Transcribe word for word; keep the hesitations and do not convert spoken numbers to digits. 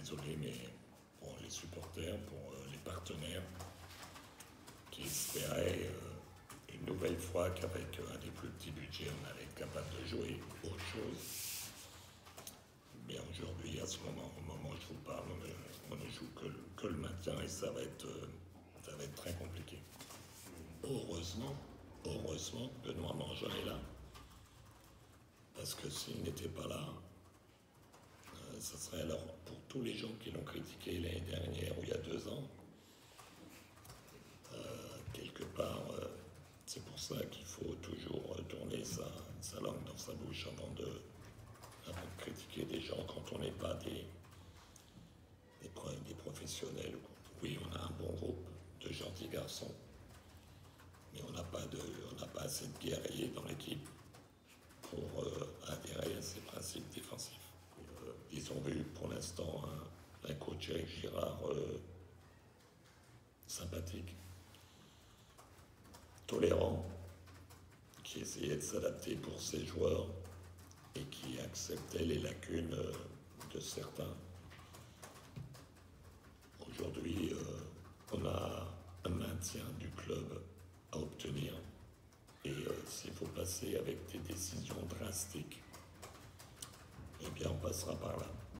désolé, mais pour les supporters, pour euh, les partenaires qui espéraient euh, une nouvelle fois qu'avec euh, un des plus petits budgets, on allait être capable de jouer autre chose. Mais aujourd'hui, à ce moment, au moment où je vous parle, on ne, on ne joue que, le- que le maintien et ça va être, euh, ça va être très compliqué. Heureusement, heureusement, Benoît Mangin est là. Parce que s'il n'était pas là, euh, ça serait alors pour tous les gens qui l'ont critiqué l'année dernière ou il y a deux ans, euh, quelque part, euh, c'est pour ça qu'il faut toujours tourner sa, sa langue dans sa bouche avant de, avant de critiquer des gens quand on n'est pas des, des, des professionnels. Oui, on a un bon groupe de gentils garçons, mais on n'a pas, de, on n'a pas assez de guerriers dans l'équipe pour euh, adhérer à ces principes défensifs. Euh, ils ont vu pour l'instant un, un coach Eric Girard euh, sympathique, tolérant, qui essayait de s'adapter pour ses joueurs et qui acceptait les lacunes euh, de certains. Aujourd'hui, euh, on a un maintien du club à obtenir. Et euh, s'il faut passer avec des décisions drastiques, eh bien on passera par là.